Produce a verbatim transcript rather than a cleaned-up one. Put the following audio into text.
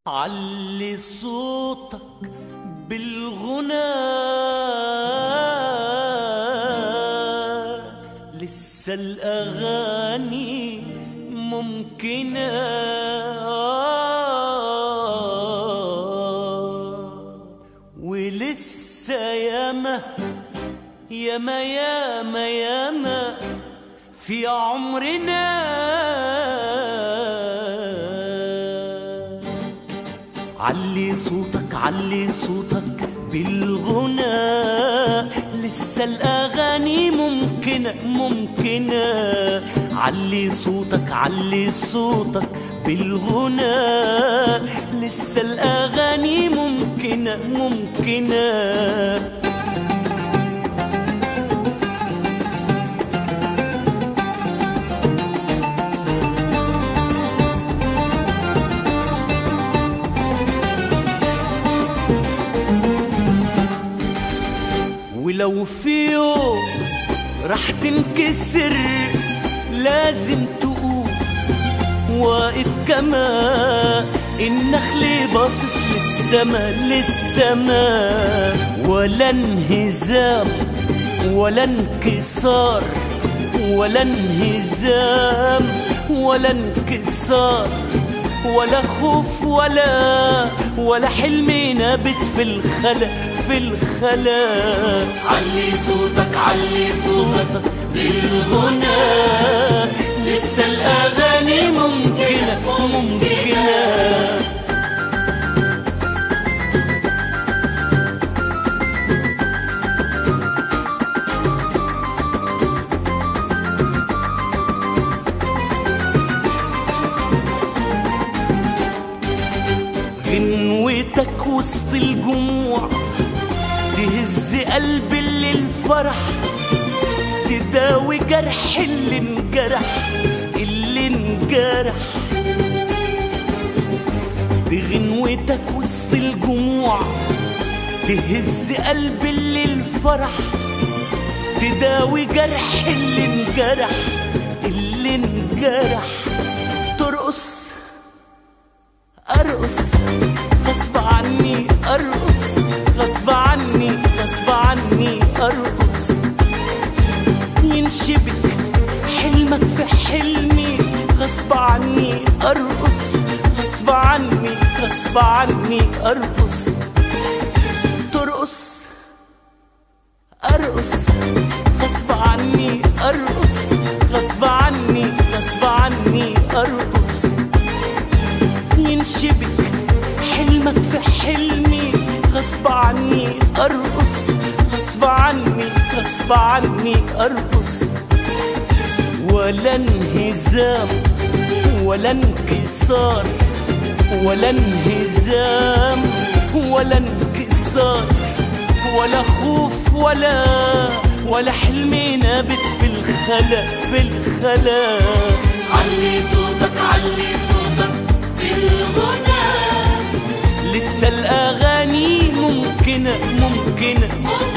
علي صوتك بالغنى، لسه الأغاني ممكنة، ولسه ياما ياما ياما ياما في عمرنا. علي صوتك علي صوتك بالغنى، لسه الأغاني ممكنة ممكنة. علي صوتك علي صوتك بالغنى، لسه الأغاني ممكنة ممكنة. ولو في يوم رح تنكسر لازم تقوم واقف كما النخل باصص للسما للسما. ولا انهزام ولا انكسار، ولا انهزام ولا انكسار، ولا خوف ولا ولا حلم نابت في الخلا في الخلا. علي صوتك علي صوتك بالغنى، لسه الأغاني ممكنة ممكنة. غنوتك وسط الجموع تهز قلب اللي الفرح، تداوي جرح اللي انجرح اللي انجرح. بغنوتك وسط الجموع تهز قلب اللي الفرح، تداوي جرح اللي انجرح اللي انجرح. ترقص ارقص غصب عني، ارقص غصب عني غصب عني ارقص. ينشبك حلمك في حلمي غصب عني ارقص غصب عني غصب عني ارقص. ترقص ارقص غصب عني، ارقص غصب عني غصب عني ارقص. ينشبك حلمك في حلمي غصب عني ارقص غصب عني غصب عني ارقص. ولا انهزام ولا انكسار، ولا انهزام ولا انكسار، ولا خوف ولا ولا حلم نابت في الخلا في الخلا. علي صوتك علي صوتك بالغنى، لسه الأغاني ممكنة ممكنة.